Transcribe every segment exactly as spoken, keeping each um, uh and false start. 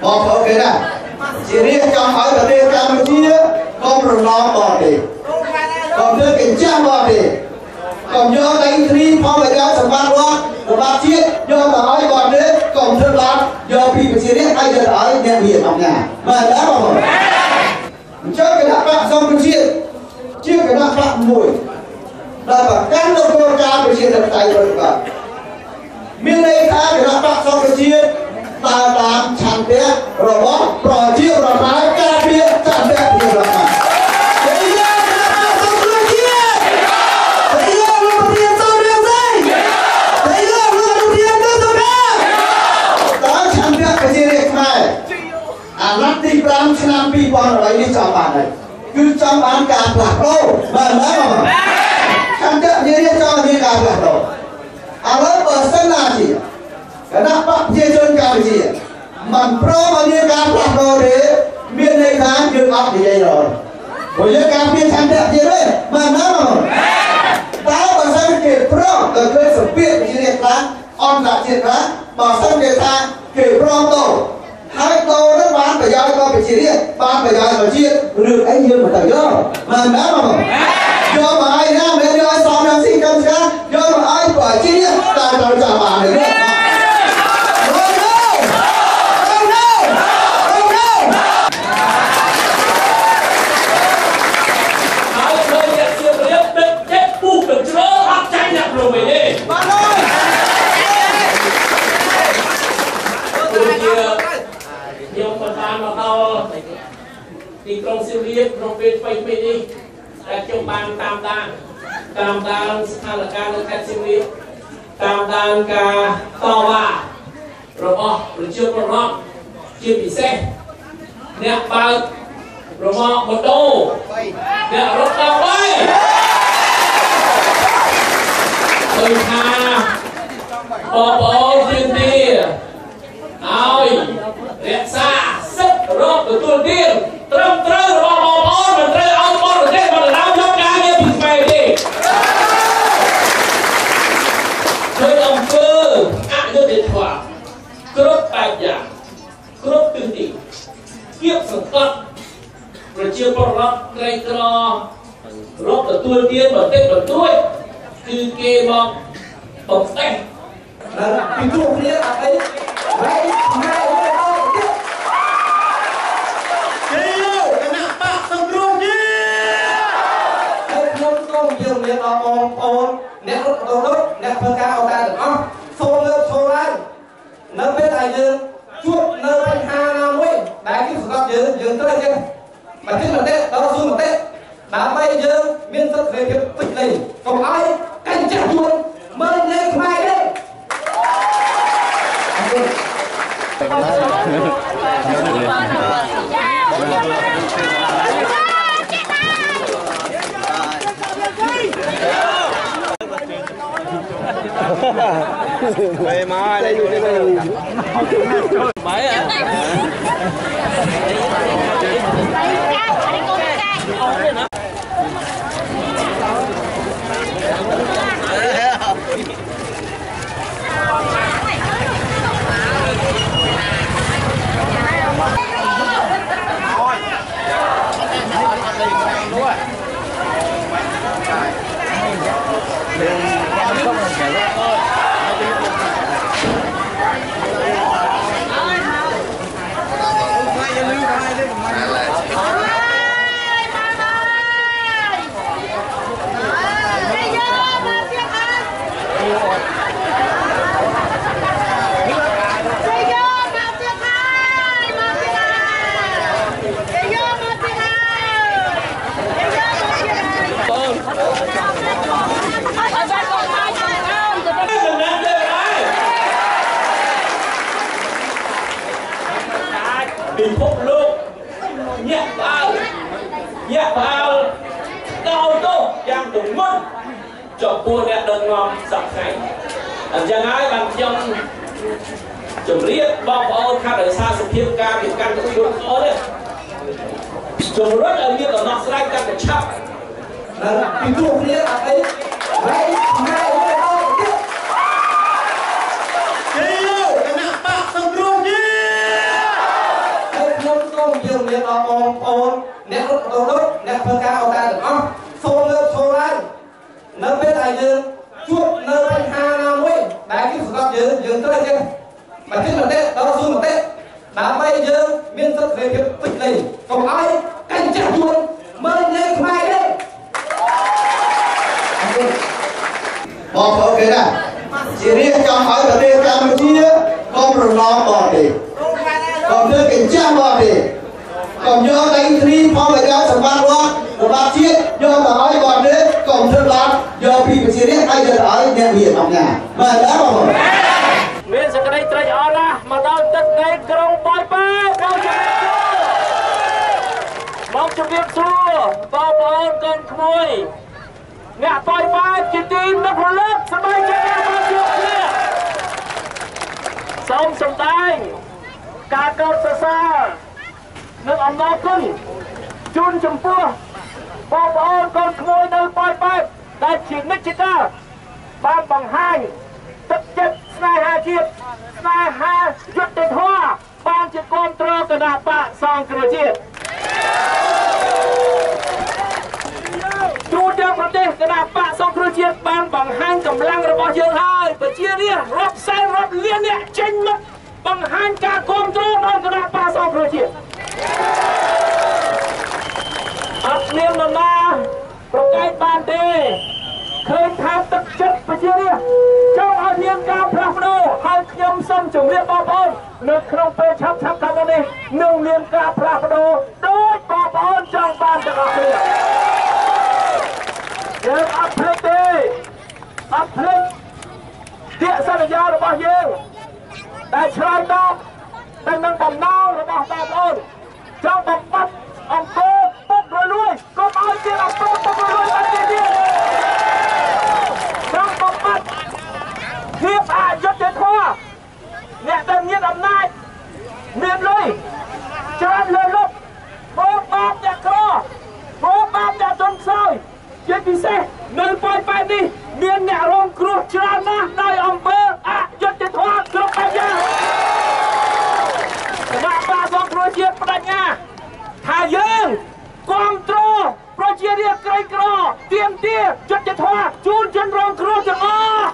บอกโอเคนะchỉ riêng trong hỏi ở đây Campuchia có một lo bỏ đi còn đưa kiểm tra bỏ đi còn do đánh thi phong về cho sầm ban loa của ba chiếc do nói còn đấy còn rất là do bị chỉ riêng ai giờ nói nhà biển học nhà mà đã bảo rồi cho cái đạn bạn xong cái chuyện chưa cái đạn bạn mùi là bảo cán đâu có Campuchia được tay rồi cả miền đây ta cái đạn bạn xong cái chuyện ta làm chăn té rồi bó rồi chiếc rồi lái ca bia chăn té thì rồi mà thấy chưa cái xong cái chuyện thấy chưa lúc đầu tiên sau điều gì thấy chưa lúc đầu tiên cứ tôi biết đó chăn té cái gì đấy này à nát đi gram năm pi con rồi đi chọn bàn này cứ trong bán cả lạc đâu mà nói mà chăn té như thế cho như cả lạc đâu à lớp ở sân là gì kenapa dia jual kami dia? Manpro mana kapal kau deh? Biar ni kan jual apa dia rồi? Boleh kami cantik dia deh? Mana mau? Tahu bahasa kita pro, kalau sepit dia kan, on tak dia kan? Bahasa kita kita pro tu. Hai tu đó bán phải giao cho cái gì đi? Bán phải giao cho chi? Được anh yêu mà tự do. Mana mau? Do mà ai ra mấy đứa xong đang sinh con ra, do mà ai quả chi đi? Ta đâu trả bàn được đấy. Di Krong Sirius, Krong Pet Pet Pet ni, trong ban tam đan, tam đan sthanaการใน Khet Sirius, tam đan ការតវ៉ារបស់ប្រជាពលរដ្ឋជាពិសេសអ្នកបើករមាក់ម៉ូតូអ្នករត់ដល់បីឃើញថាបងប្អូនជាទីឲ្យរក្សាសិទ្ធិរបស់ទទួលទានត្រឹមត្រូវរបស់បងប្អូនមិនត្រូវឲ្យបរទេសមកដណ្ដើមយកការងារពីស្វែងទេធ្វើអង្គើអយុត្តិធម៌គ្រប់បែបយ៉ាងគ្រប់ទិសទីគៀបសង្កត់ប្រជាពលរដ្ឋក្រីក្ររកទទួលទានបន្តិចបន្តួចគឺគេមកបំផ្ទះពីទូគ្នាអត់អីវ៉ៃម៉ែយើងមានអបងប្អូនអ្នករត់ម៉ូតូអ្នកធ្វើការអូតាទាំងអស់សូមលើកឈរឡើងនៅពេលដែលយើងជួបនៅបញ្ហាណាមួយដែលគេសង្កត់យើងយើងត្រូវចេះមតិមតិដល់សួរមតិដើម្បីយើងមានសិទ្ធិសេរីភាពពេញលេញកុំឲ្យកាញ់ចាស់ជួនមើលលេងខ្មែរទេMày mà đây đây đây. Mấy hả? Bị phục luôn nhẹ vào nhẹ vào cao tốc yang từng mất cho cua đẹp đơn ngon sẵn sàng chẳng ai bằng trong chủng riết bọc ôn khá đời xa sự thiên ca thì căn cũng luôn khó đấy chủng rất là như là nó sẽ đánh căn để chấp là bị thuộc như là ấy lấy ngay với đâu tiếp Hãy subscribe cho kênh Ghiền Mì Gõ để không bỏ lỡ មានបងប្អូនអ្នករត់រត់អ្នកធ្វើការអត់តែទាំងអស់សូមលើកឈរឡើងនៅពេលដែលយើងជួបនៅបញ្ហាណាមួយដែលគេសម្រាប់យើងយើងត្រូវចេះបើជិះមតិដល់ស៊ូមតិដើម្បីយើងមានសិទ្ធិសេរីភាពពេញលេញកុំឲ្យកាញ់ចាស់យួនមើលលេងខ្មែរទេបងប្អូនគេណាជារៀងចង់ឲ្យប្រទេសកម្ពុជាកុំរំលងបរទេសកុំធ្វើកញ្ចាស់បរទេសកុំយកដីធ្លីផលប្រយោជន៍សម្បត្តិរដ្ឋរបស់ជាតិយកទៅឲ្យបរទេសកុំធ្វើបាបយកពីប្រជារាស្ត្រឲ្យយកទៅឲ្យអ្នកមានអំណាចបាទបងប្អូនមានសក្តីត្រេកអរណាស់មកដល់ទឹកដីក្រុងប៉ោយប៉ែតមកជម្រាបសួរបងប្អូនកូនក្មួយអ្នកប៉ោយប៉ែតជាទីនឹករលឹកសប្បាយចិត្តណាស់មកជួបគ្នាសូមសម្ដែងការកោតសរសើរនិងអំណរគុណជូនចំពោះបងប្អូនកូនក្មួយនៅប៉ោយប៉ែតដែលជានិច្ចកាលបានបង្ហាញទឹកចិត្តស្នេហាជាតិស្នេហាយុត្តិធម៌បានជាគាំទ្រគណៈបកសង្គ្រោះជាតិទូទាំងប្រទេសគណៈបកសង្គ្រោះជាតិបានបង្ហាញកម្លាំងរបស់យើងហើយប្រជារាស្ត្ររាប់សែនរាប់លានអ្នកចេញមកបង្ហាញការគាំទ្រដល់គណៈបកសង្គ្រោះជាតិអត់មាននរណាប្រកែកបានទេឃើញថាទឹកចិត្តប្រជារាស្ត្រចង់ឲ្យមានការផ្លាស់ប្ដូរហើយខ្ញុំសូមជម្រាបបងប្អូននៅក្នុងពេលឆាប់ឆាប់ខាងមុខនេះនឹងមានការផ្លាស់ប្ដូរដោយបងប្អូនចង់បានទាំងអស់គ្នាយើងអត់ភ្លេចទេអត់ភ្លេចជាសន្យារបស់យើងដែលឆ្លើយតបទៅនឹងបំណងរបស់បងប្អូនចង់បំបត្តិអង្គរពុករលួយកុំឲ្យជាអង្គរពុករលួយបានទៀតចង់បំបត្តិភាពអយុត្តិធម៌អ្នកដែលមានអំណាចមានលុយច្រើនលើលុបបងបាបអ្នកក្របងបាបអ្នកទន់ខ្សោយជាពិសេសនៅប៉ោយប៉ែតនេះមានអ្នករងគ្រោះច្រើនណាស់ដោយអំពើអយុត្តិធម៌គ្រប់បែបយ៉ាងគណៈបកសង្គ្រោះជាតិបដិញ្ញាថាយើងគាំទ្រប្រជារាស្ត្រក្រីក្រទាមទារយុត្តិធម៌ជូនជនរងគ្រោះទាំងអស់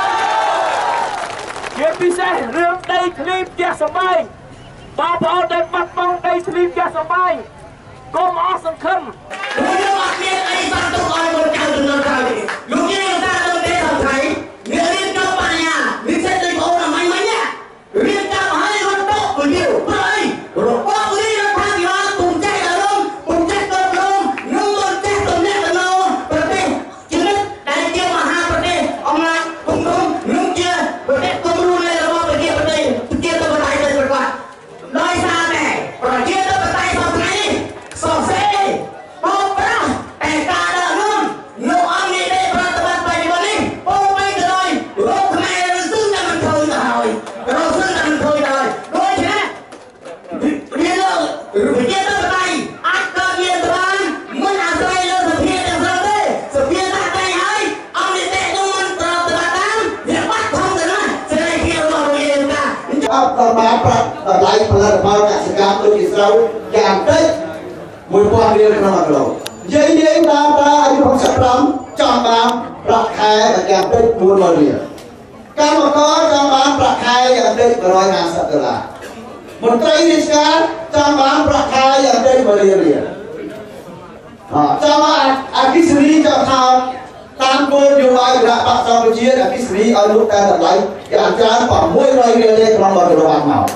ជាពិសេសរឿងដីធ្លីផ្ទះសម្បែងបងប្អូនដែលបាត់បង់ដីធ្លីផ្ទះសម្បែងកុំអស់សង្ឃឹមលោកយើងអត់មានអីបានទុកឲ្យមកចៅទៅលើក្រោយទេលោកយើងថាលើទេសំថៃមានរៀនចប់បញ្ញាមានចិត្តដូចបងអមាញ់មិញណារៀនចាប់ឲ្យរត់តុពលាវព្រោះអីរបស់លីរដ្ឋាភិបាលពុំចេះអរំពុំចេះគ្រប់គ្រងនឹងមិនចេះទំនាក់ទំនងប្រទេសជាតិដែលជាមហាប្រទេសអំណាចគុំគុំនឹងជាប្រទេសគុំរួននៃរបបប្រជាប្រទេសជាទៅបដៃទៅប្រកាសដោយសារតែប្រជាទៅបដៃសំថ្ងៃនេះសរសេរបងប្រុសតែការដើរនោះនៅអង្គនេះទេប្រតិបត្តិបច្ចុប្បន្ននេះពោពេញទៅដោយរោគខ្មែរឬសឹងតែមិនឃើញទៅហើយរោគសឹងតែមិនឃើញទៅហើយដូច្នេះវាលើប្រជាទៅបដៃអាចកើតមានទៅបានមិនអាស្រ័យលើសភាទាំងស្រុងទេសភាដាក់តែហើយអង្គនេះទេនោះមិនប្រតិបត្តិតាមវាបាត់ធំទៅណាសេរីភាពរបស់យើងតាអបដល់បានប្រាប់តម្លៃផលិតផលកសិកម្មដូចជាស្រូវយ៉ាងតិចមួយពាន់រៀលក្នុងមួយគីឡូយើងយើងតាមតាអាយុហកសិបប្រាំចង់បានប្រាក់ខែយ៉ាងតិចបួនរយរៀលកម្មករចង់បានប្រាក់ខែយ៉ាងតិចមួយរយហាសិបដុល្លារមន្ត្រីរាជការចង់បានប្រាក់ខែយ៉ាងតិចមួយលានរៀលអត់ចង់បានអគិសនីចង់ថាតាមគោលនយោបាយគណៈបកសង្គ្រោះជាតិអគិសនីឲ្យលក់តែតម្លៃយ៉ាងច្រើន600រៀលទេក្នុងមួយគីឡូបានមក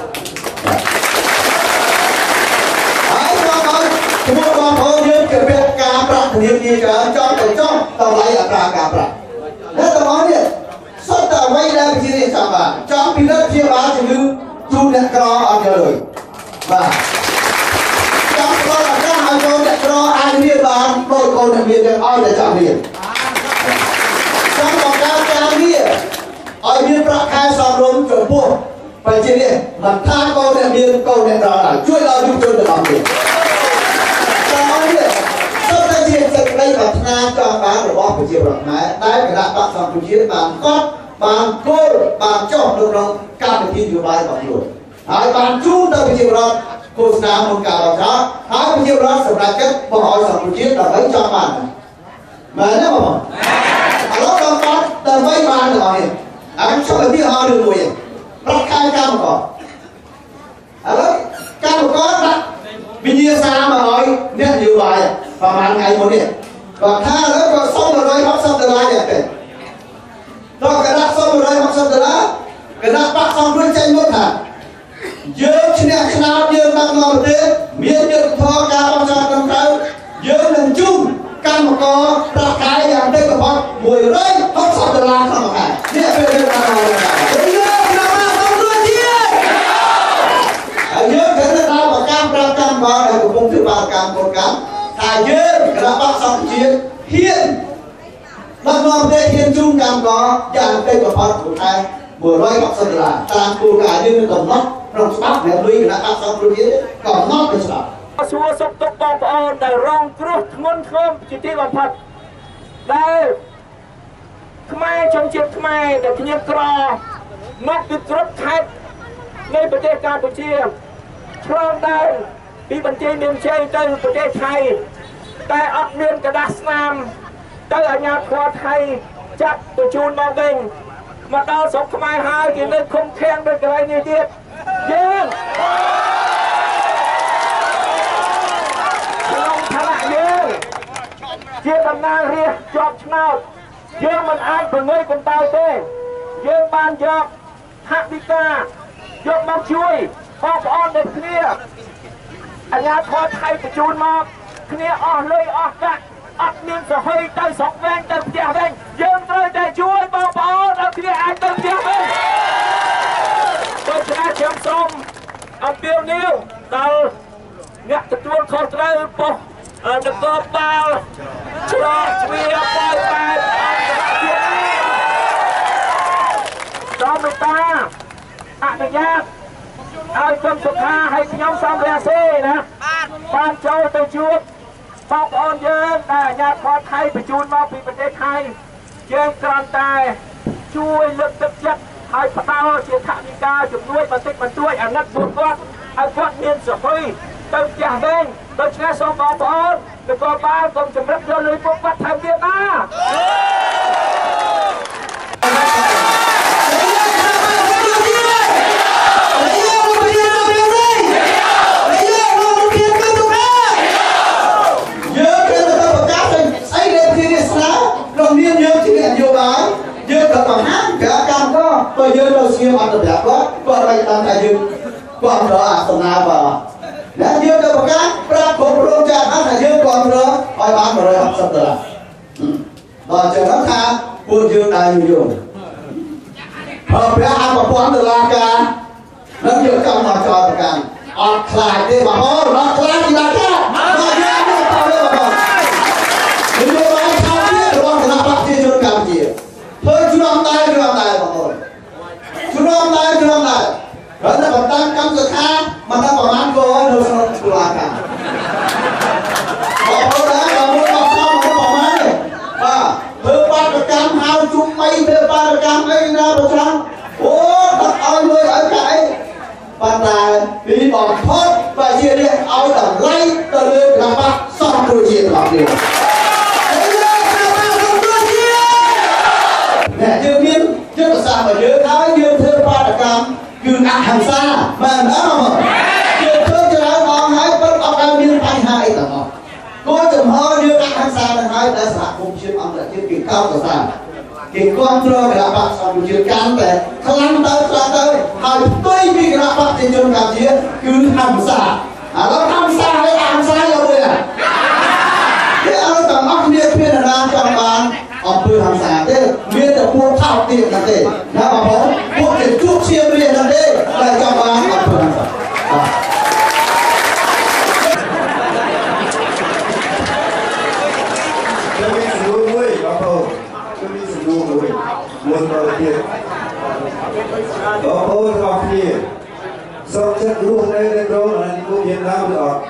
ហើយបងប្អូនជាមួយបងប្អូនយើងគេពាក់ការប្រាក់ធនាគារច្រើនចង់ទៅចង់តម្លៃអត្រាការប្រាក់ហើយបងប្អូននេះសុទ្ធតែអ្វីដែលប្រជារាស្ត្រចង់បានចង់ពិនិត្យព្យាបាលជំងឺជូនអ្នកក្រអត់យកលុយបាទចង់ផ្ដល់ឱកាសឲ្យចូលអ្នកក្រអាចរៀនបានដោយកូនអ្នកមានទាំងឲ្យតែចង់រៀនចង់បង្កើតការងារឲ្យមានប្រាក់ខែសមរម្យចំពោះប្រជារាស្ត្រមិនថាកូនអ្នកមានកូនអ្នកក្រហើយជួយដល់យុវជនទាំងអស់គ្នាតាមនេះសុទ្ធតែជាសេចក្តីប្រាថ្នាចង់បានរបស់ប្រជាពលរដ្ឋខ្មែរដែលគណៈបកសង្គ្រោះជាតិបានកត់បានគោលបានចុះនៅក្នុងកម្មវិធីនយោបាយរបស់ខ្លួនហើយបានជូនទៅប្រជាពលរដ្ឋโฆษณาบนการเราท้าหาวิธีรักสำหรับเก็บบหอยสังกุจิตเราไม่จำมันมาเนี่ยมั้งเราต้องการแต่ไม่มาหน่อยอันชอบที่หาดูมวยรักใครกันก่อนอะไรกันก่อนนะวิญญาณสามมาหน่อยเนี่ยอยู่ไปประมาณไงหมดเนี่ยก็ถ้าแล้วก็ส่งมาเลยครับส่งมาเลยเนี่ยเป็นเรากระดักส่งมาเลยครับส่งมาเลยกระดักปักส่งด้วยใจหมดฮะเยอะชนะชนะเยอะมากมายเลยมีเยอะพอการประชาชนเขาเยอะหนึ่งจุ่มการมาก่อประกายอย่างได้กับพอมวยเร่งพักส่งมาเลยเข้ามาเนี่ยเป็นเรื่องการอะไรเยอะนะมาส่งด้วยที่เยอะกันเราประการประการมาในกลุ่มที่ประการประการแต่เยอะกระปักส่งเชียร์เฮียนนักมวยได้เฮียนจุ่มการก่ออย่างได้กับพอสุดท้ายมวยเร่งพักส่งมาเลยตามกูการยืนตรงนั้นเราสับแบบลุยกันนะครับสับลุยก่อนนอกไปสับชัวร์สกตกปองปอนแต่รองครุฑงนคมจิตที่บำพัดได้ขมายชมเชียร์ขมายแต่ที่ยังกรอนกติดรถไทยในประเทศกัมพูชาพร้อมได้ปีบัญชีเมียนเชียร์ในประเทศไทยแต่ออกเมียนกระดาษนามแต่อาญาควาไทยจับตัวจูนมาเองมาดาวสกขมายหายกินเลยคงแข็งด้วยอะไรนี่เดียดเย็นเชื่อตำนานเรียกจอบชนาเยอะมันอ่านเพื่อเงยคนตายเต้เยอะบานยอกหักดิกายกมาช่วยพออ่อนเด็กเนี่ยอาญาทอไทยประจูนมาเนี่ยอ่อนเลยอ่อนกะอัดเนียนสะเฮยใจสองแรงใจเจียแรงเยอะเลยใจช่วยบอกอ่อนเอาเนี่ยอ่านเต็มเจียแรงตัวชนะเชียงส้มอันเปียวนิ้วตาเนี่ยจะตัวคอตรายปะอันเดอร์กอบาลชลอดเวียบอยแปดอันเดียจอมตาอนุญาตเอาจนสุดท้ายให้ขยมซ้ำเรียซีนะบ้านโจตัวชุดปอกอ่อนเยินแต่ญาติคนไทยไปจูนมาปีประเทศไทยเยินกรอนตายช่วยเลือกตึกยัดให้พระเจ้าเชียร์ธานิกาจุดด้วยบันทึกมันด้วยอันนัดบุญวัดอันวัดเนียนสะพุยตึกจ่าเด้งตึกชนะสองบอลบอลตึกกบ้านกรมจำรักเรือลุยปุ๊บวัดไทยเวียดนามtôi nhớ đâu siêu ăn được đẹp quá, qua đây ta thay dương, còn đó à tuần nào vào, đã nhớ đâu một cái, ra cổ rong chạm ăn thay dương còn đó, ai bán vào đây học sắp rồi, rồi chờ nó tha, buôn dương đại nhiều nhiều, hợp ra ăn một quán được la ca, nó nhiều trong mà cho được càng, ọt lại đi mà hô, nó lại gì là ca, nó nhớ được tao đấy mà còn, những đứa nói sao biết được không, thì nó bắt đi cho càng gì, thôi chú làm tay chú làm tay mà thôi. Suram lai, suram lai. Karena bertang kam sekah, mana paman kau harus keluarkan. Kalau dah kamu paksa mana paman ni, ah, berpat rekam hal cumai berpat rekam ini dah berang. Oh, takเอาเลยเอาไก่ปันตาปีบอกทอดไปเยี่ยนี่เอาแต่ไล่ตะลึงกระบะซ่อมตัวเยี่ยหลังเดียวเนี่ยเยี่ยมยิ่งเยี่ยมสามเยอะท้ายเยี่ยมเธอปาตกรรมคืออาหังซามาหน้ามาเยี่ยมเธอจะได้มองให้เป็นเอาการเยี่ยมไปให้ต่างก็จะมองเยี่ยมอาหังซาให้แต่สหคมเชื่อมอันเยี่ยมกิ่งข้าวต่างกิ่งก้อนเชื่อกระบะซ่อมเชื่อกันแต่คลังเตอร์คลังเตอร์หายตุ้ยมีกระบะที่จนกับเยี่ยคือหังซาแล้วหังซาให้หังซาเราเลยที่เอาแต่อักเนียเพียรนาจังบานอำเภอหังสาเด้เมียแต่พวกข้าวเตี้ยนั่นเด้นะมาพร้อมพวกเด็กชุกเชียร์เรียนนั่นเด้ได้จังบานอำเภอหังสาจะมีสนุกด้วยครับผมจะมีสนุกด้วยมวนเราเตี้ยโอ้โหครับพี่สองเช็ดรูปในในโรงงานกูเย็นน้ำเลยออก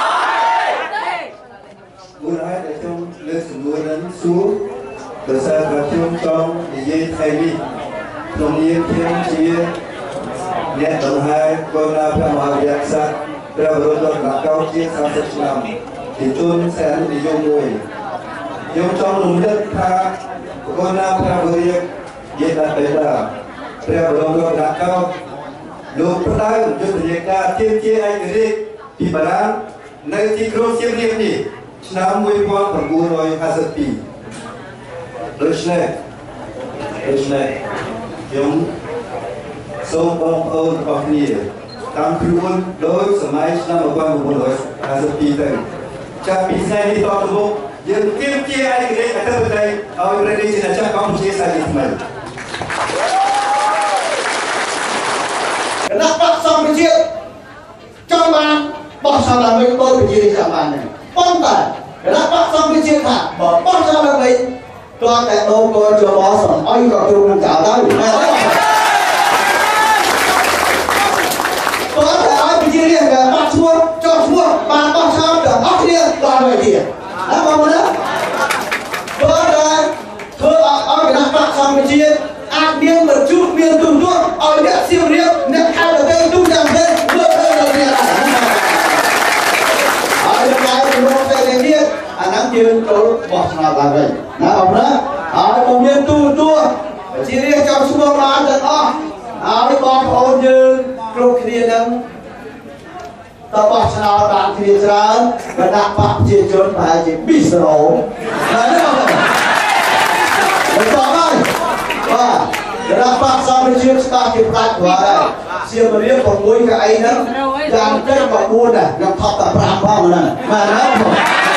มือไรแต่จงเลือกสมุนนั้นสู้แต่สายกับจงต้องยืนไทยนี่ตรงยืนเทียมเชียเนี่ยต้องให้กองนาพระมหาวิทยาศาสตร์ព្រះបរមលោកកៅជាសាស្ត្រឆ្នាំទីជូនសែននិយមមួយខ្ញុំចង់រំលឹកថាកូនណាព្រះវរយយេដាបេដាព្រះបរមលោកកៅលោកផ្ដើមយុទ្ធនាការទាមទារឯករាជ្យពីបារាំងនៅទីក្រុងសៀមរាបនេះឆ្នាំmột nghìn chín trăm hai mươi haiដូច្នេះដូច្នេះខ្ញុំសូមបងប្អូនអរគ្នាតាមខ្លួនដោយសម័យឆ្នាំmột nghìn chín trăm hai mươi haiទៅចាប់ពីថ្ងៃនេះតទៅមុខយើងទាមទារឯករាជ្យអធិបតេយ្យឲ្យប្រទេសជាតិកម្ពុជាសាជាថ្មីគណៈបកសង្គ្រោះជាតិចង់បានបោះឆ្នោតដើម្បីដោយប្រជារាស្ត្រចង់បានប៉ុន្តែគណៈបកសង្គ្រោះជាតិថាបើបោះឆ្នោតដើម្បីតើតែដូរកោជបសំអុយក៏ទ្រង់នឹងចោលដែរតើតែឲ្យប្រជារាស្ត្របាត់ឈ្មោះចោលឈ្មោះបានបោះឆ្នោតទាំងអស់គ្នាដល់ទៅទៀតណាបងប្អូនណាបើតែធ្វើឲ្យគណៈបកសង្គ្រោះជាតិអាចមានប្រជុំមានទុនទួឲ្យអ្នកសៀមរាបអ្នកខេត្តទៅទូទាំងប្រទេសលើកទៅដល់គ្នាហើយដល់ទៅរកតែនេះអាហ្នឹងយើងចូលបោះឆ្នោតឡើងវិញណាបងប្អូនហើយបើមានទូទួជារាជចង់ឈ្មោះបានទាំងអស់ហើយបងប្អូនយើងគ្រប់គ្នានឹងតបោះឆ្នោតបានគ្នាច្រើនគណៈបកប្រជាជនប្រហែលជាពីររោហើយណាបងប្អូនបាទគណៈបកសង្គ្រោះជាតិស្ដាប់ជាផ្ដាច់כברហើយសៀមរាប៦កៅអីហ្នឹងយ៉ាងតិចក៏បួនដែរខ្ញុំថប់តែប្រាំផងហ្នឹងបាទណាបង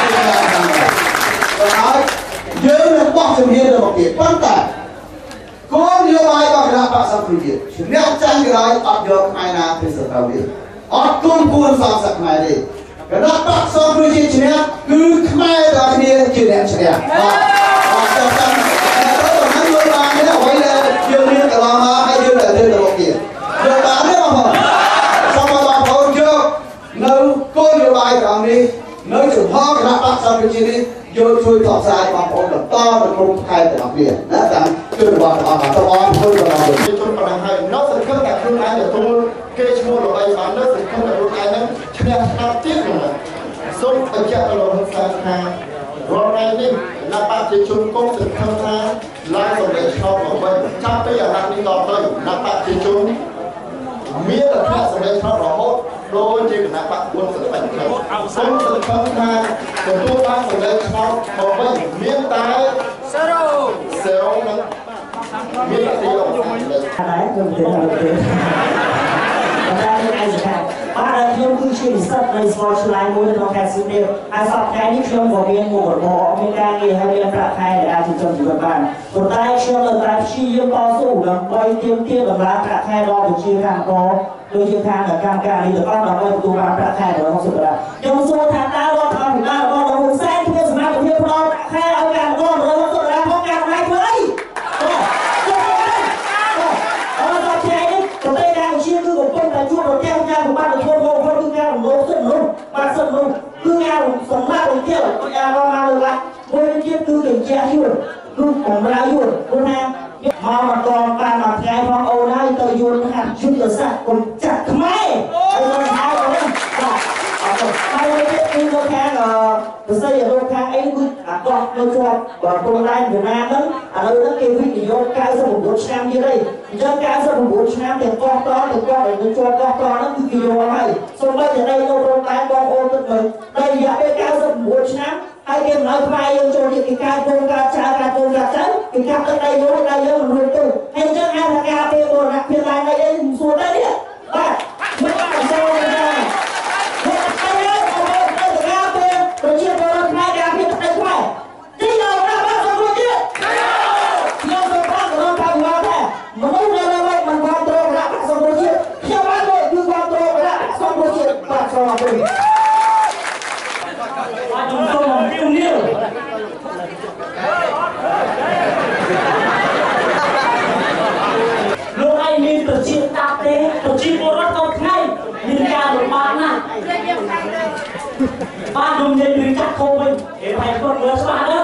ហើយយើងនឹងបោះជំហានទៅមុខទៀតប៉ុន្តែគោលនយោបាយរបស់គណៈបកសង្គ្រោះជាតិឈ្នះចាញ់ក្រោយអត់យកខ្មែរណាពីសត្រូវទេអត់គុំគួរសងសឹកខ្មែរទេគណៈបកសង្គ្រោះជាតិឈ្នះគឺខ្មែរទាំងគ្នាជាអ្នកឈ្នះបាទអត់ទៅតាមទៅតាមនយោបាយនេះអ្វីដែលយើងរៀនកន្លងមកហើយយើងតែរៀនទៅមុខទៀតយកបានទេបងប្អូនសូមបងប្អូនយកនៅគោលនយោបាយរបស់នេះនៅចំហគណៈបកសង្គ្រោះជាតិនេះយកជួយផ្សព្វផ្សាយបងប្អូនបន្តទៅក្នុងខេត្តទាំងអស់គ្នាណាតាមជួយរបស់របស់បងប្អូនជួយរបស់យើងជួយប៉ុណ្ណឹងហើយនៅសង្ឃឹមតែខ្លួនឯងទទួលគេឈ្មោះល្បីបាននៅសង្ឃឹមតែខ្លួនឯងនឹងឈ្នះឆ្នោតទៀតហ្នឹងសូមបញ្ជាក់ដល់លោកហ៊ុនសែនថារាល់ថ្ងៃនេះគណៈបកប្រជាជនគង់សង្ឃឹមថាឡើងសម្លេងឆ្នោតមកវិញចាប់ពីអាណត្តិនេះដល់ទៅគណៈបកប្រជាជនមានតែផ្នែកសម្លេងឆ្នោតរហូតដូចជាគណៈបកគុណសិទ្ធិផ្នែកសូមសង្ឃឹមថាទទួលបានសម្លេងឆ្នោតមកវិញមានតែ0 0នឹងមានតែទីលោកដែរខ្ញុំទៅដល់ទៅតែឯកសារបាទខ្ញុំគឺជានិស្សិតនៃសាកលវិទ្យាល័យមួយនៅក្នុងខេត្តសៀមរាបហើយសប្តាហ៍នេះខ្ញុំក៏មានមុខរបរមានការងារហើយមានប្រាក់ខែដែលអាចចិញ្ចឹមជីវិតបានប៉ុន្តែខ្ញុំនៅតែព្យាយាមតស៊ូដើម្បីទាមទារតម្លៃប្រាក់ខែដល់ប្រជាកម្មករដូចជាខាងកម្មការនេះទាំងអស់ដើម្បីទទួលបានប្រាក់ខែរបស់សុខភាពខ្ញុំសួរថាតើរដ្ឋាភិបាលរបស់លោកហ៊ុនសែនធ្វើសមត្ថភាពផ្ដល់ប្រាក់ខែឲ្យកម្មកររបស់សុខភាពផងការណៃធ្វើអីគឺកំពុងតែជួបប្រទះយ៉ាងពិបាកទទួលយកវិញគឺការរំលោភសិទ្ធិមនុស្សបាទសិទ្ធិមនុស្សគឺការសម្លាប់រង្គាលដូចអារម្មណ៍មកលើមួយទៀតគឺកញ្ចក់យួនគឺបំរើយួនព្រោះថាមកមកតបានមួយថ្ងៃផងអូនហើយទៅយួនហាត់យុទ្ធសាស្ត្រកុំចាក់ខ្មែរហើយទៅហៅទៅបាទអត់ទៅហើយទៀតគឺនៅខាងប្រសិទ្ធលោកខាងអីគឺអាកោះនៅជាប់ព្រំដែនវៀតណាមហ្នឹងឥឡូវហ្នឹងគេវិនិយោគเก้าสิบหกឆ្នាំទៀតហើយអញ្ចឹងเก้าสิบหกឆ្នាំទាំងកោះតទាំងកោះដែលនៅជាប់កោះតហ្នឹងគឺគេយកហើយសូម្បីតែដីនៅព្រំដែនបងប្អូនទឹកមើលដីរយៈពេលเก้าสิบหกឆ្នាំហើយគេមិនឲ្យខ្មែរយើងចូលជាការគោលការណ៍ចៅការគោលការណ៍ចៅគេកាប់ទឹកដីយកដីយើងមិនរួចទៅហើយអញ្ចឹងហៅថាការពេលបរិយាកាសឡើងដីនេះសួរដែរនេះបាទមិនបានចូលទេប្រជាពលរដ្ឋខ្មែរការពារទឹកដីខ្មែរទីនៅណាបាទសូមរួចទៀតខ្ញុំសូមប្រាប់ដល់ថាមកថាមនុស្សនៅលើវិញមិនបានត្រូវគណៈបកសង្គ្រោះជាតិខ្ញុំបានមកគឺបានត្រូវគណៈបកសង្គ្រោះជាតិបាទសូមអរគុណបាទខ្ញុំសូមអំពាវនាវលោកឯងមានប្រជាតាប់ទេប្រជាពលរដ្ឋកូនខ្មែរមានការលំបាកណាស់បាទខ្ញុំនិយាយពីចាក់ខោវិញគេថៃគាត់មើលស្បាណា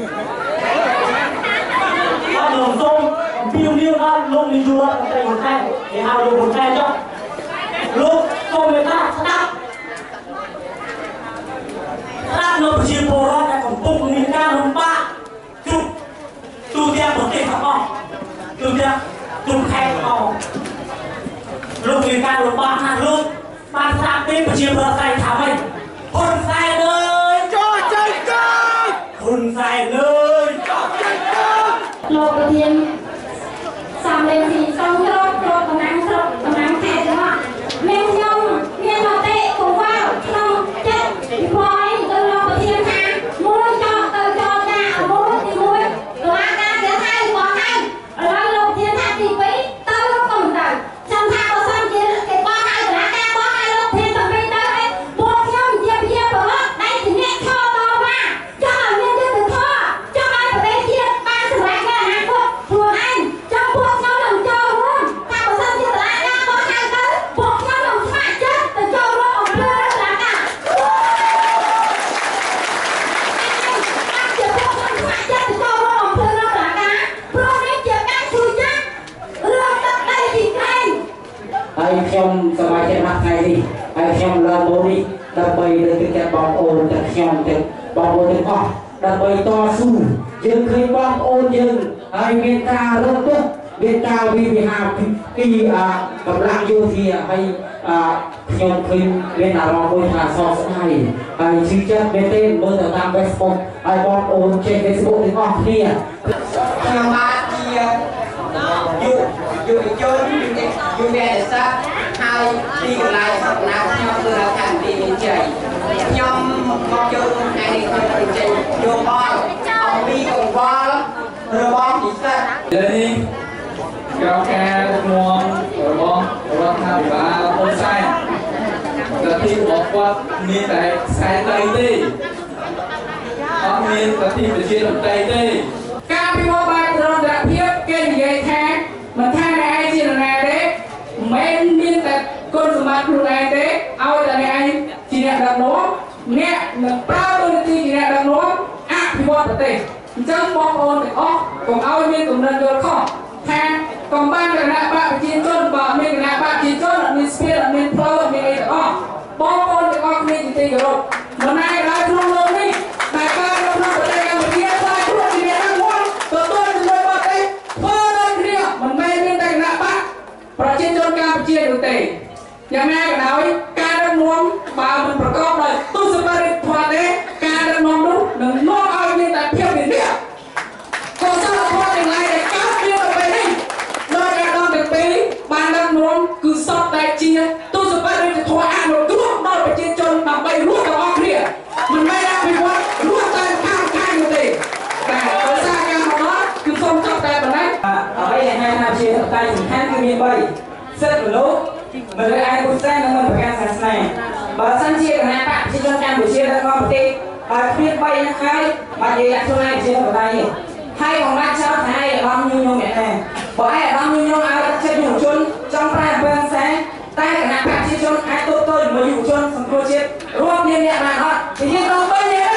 បាទខ្ញុំសូមអំពាវនាវដល់លោកនាយករដ្ឋមន្ត្រីហ៊ុនសែនគេហៅលោកហ៊ុនសែនចុះលោកសូមមេត្តាស្ដាប់មានប្រជាប្រដ្ឋតែថាម៉េចហ៊ុនសែនអើយចោះចេញទៅហ៊ុនសែនអើយចោះចេញទៅលោកប្រធានសំលេងទីសងរត់រត់តំណាងស្រុកតំណាងខេត្តទាំងអស់មានខ្ញុំមានមតិកង្វល់ក្នុងចិត្តពីព្រោះអីទៅលោកប្រធានថាមួយចោះទៅចោលណាមួយទីមួយតុលាការគេថារបស់ឯងឥឡូវលោកប្រធានថាទីពីរទៅលោកកុំទៅខ្ញុំថាបើសិនជាគេបោះឲ្យតុលាការបោះឲ្យលោកប្រធានទាំងពីរទៅឯងពួកខ្ញុំជាជាប្រវត្តិដែលជាអ្នកឈរតវ៉ាចង់ឲ្យមានយុត្តិធម៌ចង់ឲ្យប្រទេសជាតិបានសម្រេចនៅអនាគតខ្លួនឯងចង់ពួកខ្ញុំនឹងចូលរួមថាបើសិនជាតុលាការបោះឲ្យទៅពួកខ្ញុំនឹងស្ម័គ្រចិត្តទៅចូលរួមអំពើតុលាការជាពួកខ្ញុំស្ម័គ្រចិត្តទៅចូលរួមអំពើតុលាការព្រោះនេះជាការជួយចិត្តរឿងទឹកដីទីក្រែងហើយខ្ញុំសប្បាយចិត្តណាស់ថ្ងៃនេះហើយខ្ញុំឡើងមកនេះដើម្បីលើកទឹកចិត្តបងប្អូនទាំងខ្ញុំទាំងបងប្អូនទាំងអស់ដើម្បីតស៊ូយើងឃើញបងប្អូនយើងហើយមានការរត់ទោសមានការវិវិហាពីអាកម្លាំងយោធាហើយខ្ញុំឃើញមានអារម្មណ៍មួយថាសោកស្ដាយហើយជឿចិត្តមែនទេមើលទៅតាម Facebook ហើយបងប្អូនចេះ Facebook ទាំងអស់គ្នាខ្ញុំបាទជាយុយុវជនយុវវ័យសាស្ត្រហើយទីកន្លែងសកម្មភាពខ្ញុំគឺរដ្ឋាភិបាលមានជ័យខ្ញុំមកចូលក្នុងថ្ងៃនេះខ្ញុំបញ្ចេញយោបល់អំពីកង្វល់របស់និស្សិតនេះក្រោមការដឹកនាំរបស់រដ្ឋាភិបាលហ៊ុនសែនលទ្ធិរបស់គាត់មានតែខ្សែដីទេអត់មានលទ្ធិប្រជាធិបតេយ្យទេការពិវត្តបែបប្រតិភិបគេនិយាយថាមិនថាអ្នកឯងជានរណាទេមិនមានតែគុណសម្បត្តិខ្លួនឯងទេឲ្យតែអ្នកឯងជាអ្នកដឹកនាំអ្នកនឹងប្រើតួនាទីជាអ្នកដឹកនាំអភិវឌ្ឍប្រទេសអញ្ចឹងបងប្អូនទាំងអស់កុំឲ្យមានគំនិតយល់ខុសថាកុំបានគណៈបកប្រជាជនបើមានគណៈបកប្រជាជនអត់មានស្ពានអត់មានផ្លូវអត់មានអីទាំងអស់បងប្អូនទាំងអស់គ្នាជាទីគោរពមិនណាក៏ដោយក្នុងលោកនេះតែការនៅក្នុងប្រទេសកម្ពុជាខ្លាចខ្លួនជាអ្នកដឹកនាំទទួលជាមួយបរទេសធ្វើដោយគ្នាមិនមែនមានតែគណៈបកប្រជាជនកម្ពុជានោះទេយ៉ាងណាក៏ដោយការដឹកនាំបើមិនប្រកបដោយទស្សនវិជ្ជាធម៌ទេការដឹកនាំនោះនឹងនាំឲ្យមានតែភាពវិនិច្ឆ័យកុសលធម៌ទាំងឡាយដែលកើតមាននៅពេលនេះដោយការដំទាំងពីរបានដឹកនាំគឺសពតែជាទស្សនវិជ្ជាធម៌អនុគ្រោះដល់ប្រជាជនដើម្បីរស់ទាំងអស់គ្នាមិនមែនអភិវឌ្ឍរស់តែខាងខាងនោះទេតែដោយសារការមកដល់គឺសូមចប់តែប៉ុណ្ណេះអ្វីដែលហៅថាជាតែសំខាន់គឺមានបីសិទ្ធិមនុស្សមិនលើឯពុទ្ធសាសនានិងមិនប្រកាន់សាសនាបើសិនជាគណៈបកប្រជាជនកម្ពុជាដឹកនាំប្រទេសបើគ្មានបីហ្នឹងហើយបាច់និយាយខ្លួនឯងជាបដៃទេហើយបំឡាច់ចោលថាឯកឧត្តមញញងអ្នកណាបើឯកឧត្តមញញងឲ្យចិត្តយុវជនចង់ប្រែអំពើហិង្សាតែគណៈបកប្រជាជនអាចទប់ទល់ជាមួយយុវជនសង្គ្រោះជាតិរួមមានអ្នកបានអត់និយាយទៅបីនេះ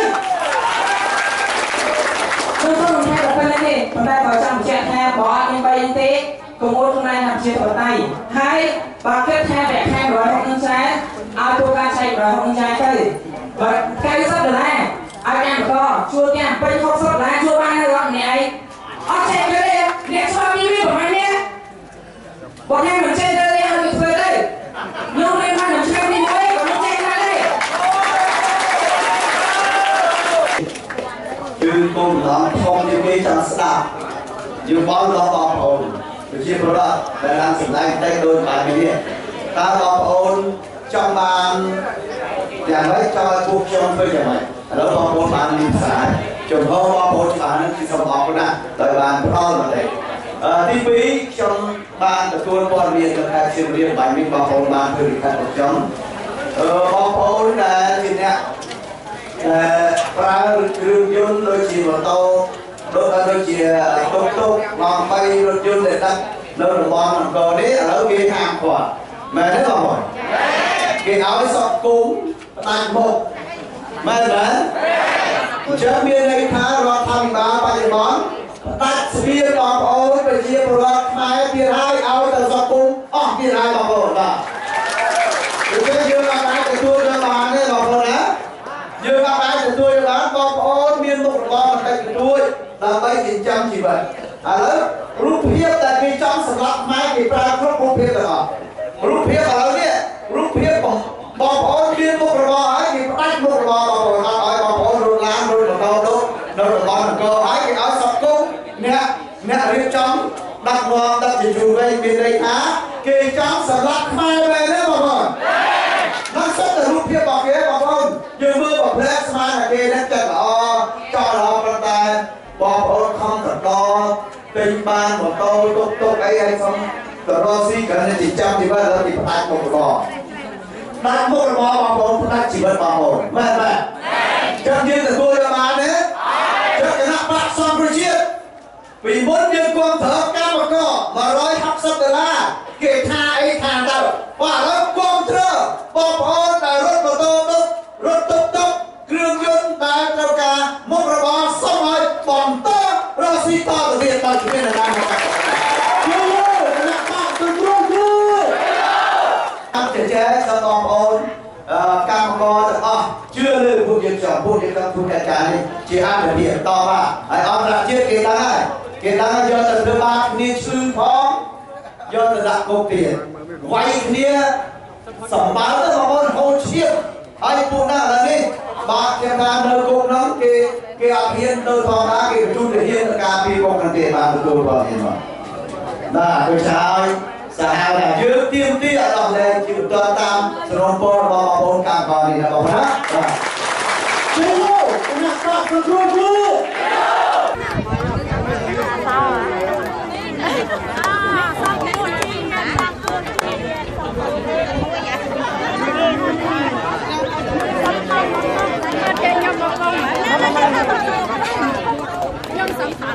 ខ្ញុំសូមបន្ថែមប៉ុណ្ណេះទេប៉ុន្តែបើចង់បញ្ជាក់ថាបើអត់មានបីទេកុំអួតខ្លួនឯងថាជាបដៃហើយបើគិតថាប្រាក់ខែមួយរយហុកនឹងខ្សែឲ្យទូការចែកមួយរយហុកនឹងចែកទៅបើកៅសិបដុល្លារឲ្យចាំបន្តជួលទាំងពេញហុកសិបដុល្លារជួលបាននៅរត់ម្នាក់ឯងអត់ចែកទៅទេអ្នកស្វាមីវាប្រហែលនេះបងខ្ញុំមិនចេះទៅទេឲ្យទៅធ្វើទៅខ្ញុំមិនបាននឹងឆ្នាំនេះទេក៏មិនចេះណាទេគឺគោលដៅធំជាងគេចង់ស្ដាប់យើងបងដល់បងប្អូនប្រជាពលរដ្ឋដែលបានសម្ដែងតែដូចបែបនេះតើបងប្អូនចង់បានយ៉ាងម៉េចចង់ឲ្យពួកខ្ញុំធ្វើយ៉ាងម៉េចឥឡូវបងប្អូនបានមានសារចំហបងប្អូនបាននឹងគឺសូមអរគុណណាស់ដោយបានផ្ដល់មកទេអឺទីពីរខ្ញុំបានទទួលព័ត៌មានពីខេត្តសៀមរាបបែបនេះបងប្អូនបានធ្វើវិការបស់ខ្ញុំអឺបងប្អូនដែលជាអ្នកដែលប្រើគ្រឿងយន្តដូចជាម៉ូតូដូចដូចជាតុកតុកមកបីរថយន្តដែលដាក់នៅតំបន់អង្គរនេះឥឡូវគេហាមគាត់មែនទេបងប្អូនគេឲ្យសក់គុំផ្ដាច់មុខមែនទេអញ្ចឹងមានន័យថារដ្ឋាភិបាលបច្ចុប្បន្នផ្ដាច់ស្ពានបងប្អូនប្រជាពលរដ្ឋខ្មែរទៀតហើយឲ្យទៅសក់គុំអស់ទៀតហើយបងប្អូនបាទគឺយើងអាចទទួលបានទេបងប្អូនណាយើងអាចទទួលបានបងប្អូនមានមុខរបរបន្តិចបន្តួចដើម្បីចិញ្ចឹមជីវិតឥឡូវរូបភាពដែលគេចង់សម្រាប់ខ្មែរគេប្រើគ្រប់រូបភាពទាំងអស់រូបភាពឥឡូវនេះរូបភាពបងប្អូเพียบบอกเพียบบอกคนยืมมือบอกเพลสมาหาเกนั่นจะอ๋อจอเราประดาบอกโอ้คำตัดต่อเป็นบ้านของโตตุ๊กตุ๊กไอ้ไอ้ฟังแต่รอซีกันในจิตจำที่ว่าเราติดตามมกรตามมกรบอกผมตามจีบบอกผมแม่แม่จังยืนแต่ตัวจะมาเนี่ยจังคณะพระสองประเทศปีมดยืนกองเถอะก้าวก็มาร้อยทับสัตว์ละเกตทาไอ้ทางเราว่าแล้วกองเถอะบอกผมแต่รถมอเตอร์ตุ๊กรถตุ๊กตุ๊กเครื่องยนต์แต่เจ้ากามกรบสองร้อยปอนด์ต่อรอซีต่อตัวเรียนตอนที่เป็นอะไรนะครับยูคณะพระตุ้งรุ่งยูทำเจ๊เจ๊สตอมโอนกางกอแต่อ๋อเชื่อเลยผู้ยิงจอมผู้ยิงกับผู้จัดการนี่จีอาร์เดียต่อว่าไอ้ออมระเจี๊ยบเกล้าเกล้ายอดจะบาทนี่ซื้อพร้อมยอดจะดักโกเปียไว้เนี่ยสมบัติต้องมาโหดเชี่ยไอ้พวกนั้นอะไรนี่บาทเทียมงานเดินกงน้ำเกเกอาเพียนเดินทองนะเกจุดเฮียนการปีกงกันเตะมาตัวตัวเห็นไหมน่าโดยเช้าสหายเนี่ยยืดเตี้ยมเตี้ยต่อเลยยืดตัวตามสโนว์บอลบอลบอลกางกอนี่นะบอกนะชูคุณนักการคุณครูครูยังสำคัญ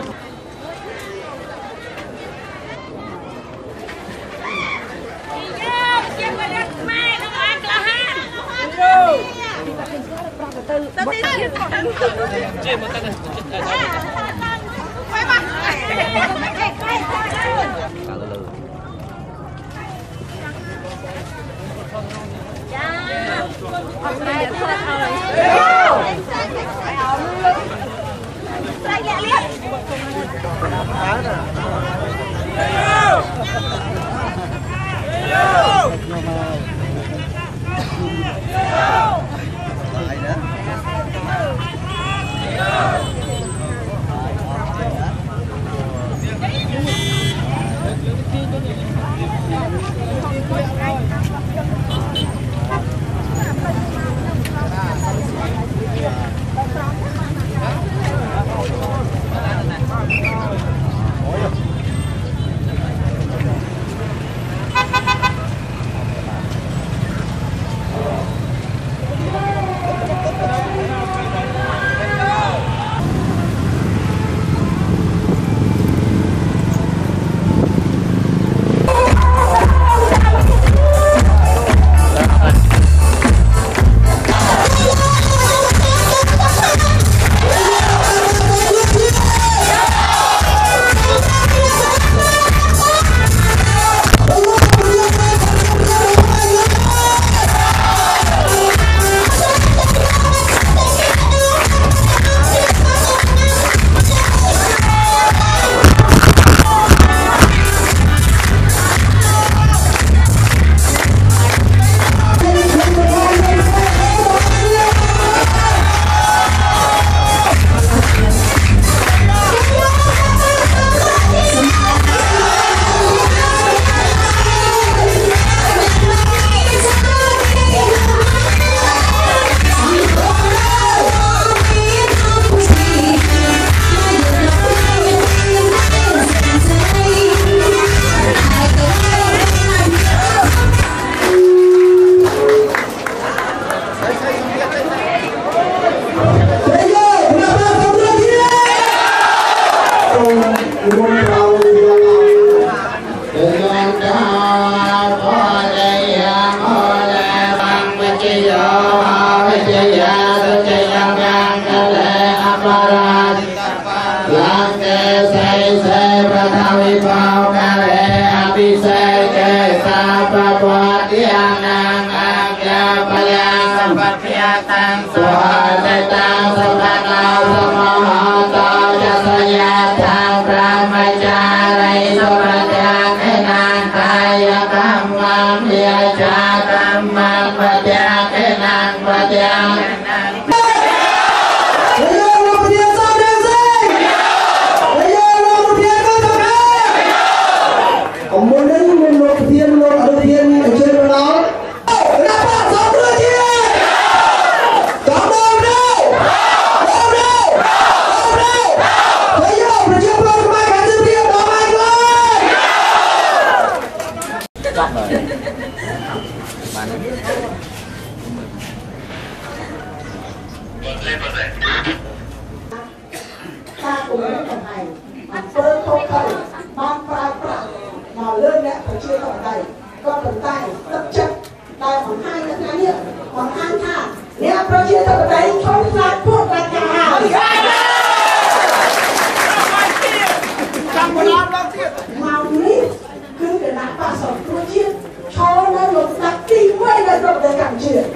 Kemudian menurut dia menurut dia yang cerita, kenapa sampai dia? អ្នកប្រជាធិបតេយ្យឈប់ស្លាប់ពួកប្រកាសហើយចាំបន្លាប់ដល់ទៀតមកនេះគឺគណៈបក្សសង្គ្រោះជាតិឈរនៅលំដាប់ទីមួយនៅក្នុងប្រទេសកម្ពុជា